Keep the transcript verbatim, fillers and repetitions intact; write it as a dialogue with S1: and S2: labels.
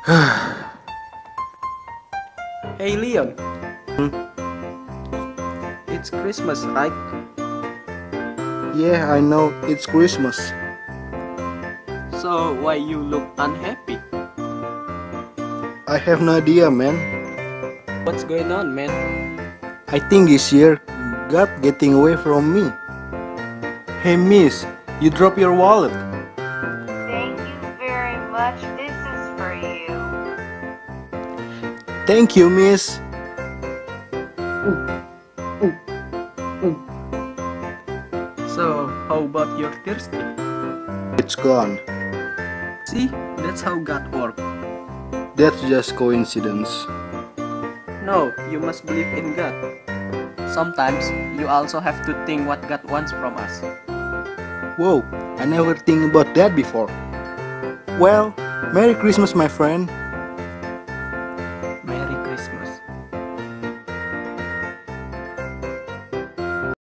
S1: Hey Leon,
S2: Hmm?
S1: it's Christmas, right?
S2: Yeah, I know it's Christmas.
S1: So why you look unhappy?
S2: I have no idea, man.
S1: What's going on, man?
S2: I think this year God getting away from me. Hey, miss, you drop your wallet.
S3: Thank you very much. This is for you.
S2: Thank you, miss.
S1: So how about your thirsty?
S2: It's gone.
S1: See, that's how God works.
S2: That's just coincidence.
S1: No, you must believe in God. Sometimes you also have to think what God wants from us.
S2: Whoa, I never think about that before. Well, Merry Christmas, my friend.